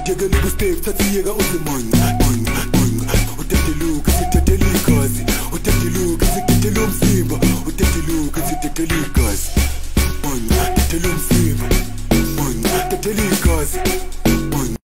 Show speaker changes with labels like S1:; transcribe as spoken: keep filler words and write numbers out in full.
S1: Yekela ukustave thathiyeka uzimonye monye monye uteteluka sithetela igazi uteteluka sithetela umzimba uteteluka sithetela igazi monye tetela umzimba monye tetela igazi